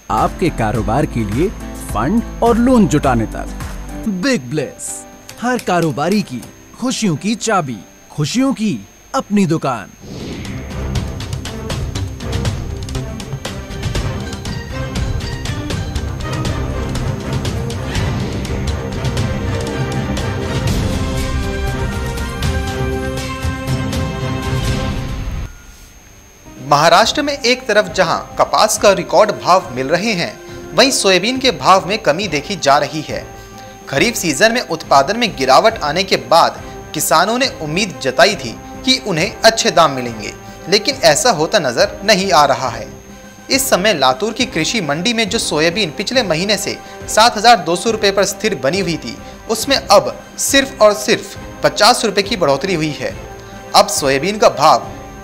आपके कारोबार के लिए फंड और लोन जुटाने तक। बिग ब्लेस, हर कारोबारी की खुशियों की चाबी, खुशियों की अपनी दुकान। महाराष्ट्र में एक तरफ जहां कपास का रिकॉर्ड भाव मिल रहे हैं, वहीं सोयाबीन के भाव में कमी देखी जा रही है। खरीफ सीजन में उत्पादन में गिरावट आने के बाद किसानों ने उम्मीद जताई थी कि उन्हें अच्छे दाम मिलेंगे, लेकिन ऐसा होता नजर नहीं आ रहा है। इस समय लातूर की कृषि मंडी में जो सोयाबीन पिछले महीने से 7,200 रुपये पर स्थिर बनी हुई थी, उसमें अब सिर्फ और सिर्फ 50 रुपये की बढ़ोतरी हुई है। अब सोयाबीन का भाव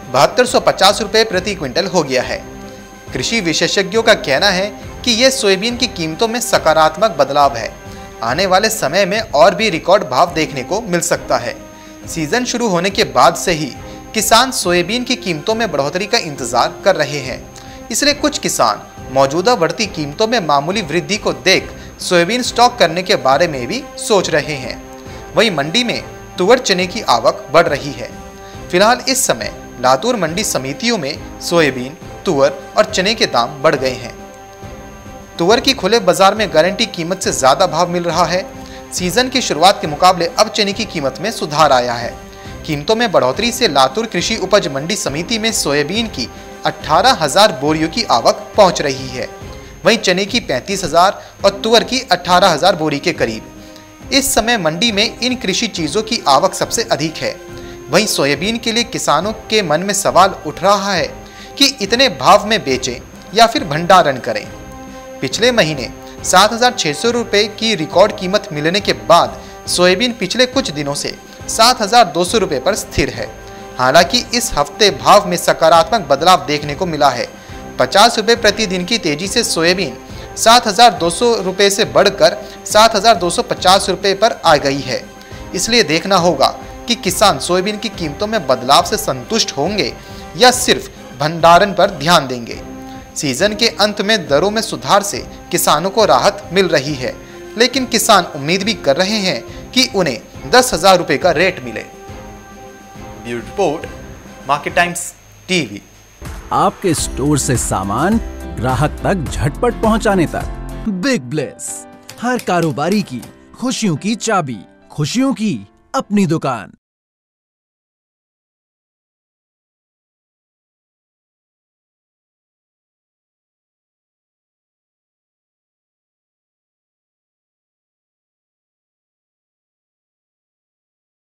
7250 रुपये प्रति क्विंटल हो गया है। कृषि विशेषज्ञों का कहना है कि यह सोयाबीन की कीमतों में सकारात्मक बदलाव है। आने वाले समय में और भी रिकॉर्ड भाव देखने को मिल सकता है। सीजन शुरू होने के बाद से ही किसान सोयाबीन की कीमतों में बढ़ोतरी का इंतजार कर रहे हैं, इसलिए कुछ किसान मौजूदा बढ़ती कीमतों में मामूली वृद्धि को देख सोयाबीन स्टॉक करने के बारे में भी सोच रहे हैं। वहीं मंडी में तुअर चने की आवक बढ़ रही है। फिलहाल इस समय लातूर मंडी समितियों में सोयाबीन, तुअर और चने के दाम बढ़ गए हैं। तुअर की खुले बाजार में गारंटी कीमत से ज्यादा भाव मिल रहा है। सीजन की शुरुआत के मुकाबले अब चने की कीमत में सुधार आया है। कीमतों में बढ़ोतरी से लातूर कृषि उपज मंडी समिति में सोयाबीन की 18,000 बोरियों की आवक पहुंच रही है। वहीं चने की 35,000 और तुअर की 18,000 बोरी के करीब। इस समय मंडी में इन कृषि चीजों की आवक सबसे अधिक है। वहीं सोयाबीन के लिए किसानों के मन में सवाल उठ रहा है कि इतने भाव में बेचें या फिर भंडारण करें। पिछले महीने 7,600 रुपये की रिकॉर्ड कीमत मिलने के बाद सोयाबीन पिछले कुछ दिनों से 7,200 रुपये पर स्थिर है। हालांकि इस हफ्ते भाव में सकारात्मक बदलाव देखने को मिला है। 50 रुपये प्रति दिन की तेजी से सोयाबीन 7,200 रुपये से बढ़कर 7,250 रुपये पर आ गई है। इसलिए देखना होगा कि किसान सोयाबीन की कीमतों में बदलाव से संतुष्ट होंगे या सिर्फ भंडारण पर ध्यान देंगे। सीजन के अंत में दरों में सुधार से किसानों को राहत मिल रही है, लेकिन किसान उम्मीद भी कर रहे हैं कि उन्हें 10,000 रुपये का रेट मिले। Bureau report, market Times TV. आपके स्टोर से सामान ग्राहक तक झटपट पहुंचाने तक। बिग ब्लेस, हर कारोबारी की खुशियों की चाबी, खुशियों की अपनी दुकान।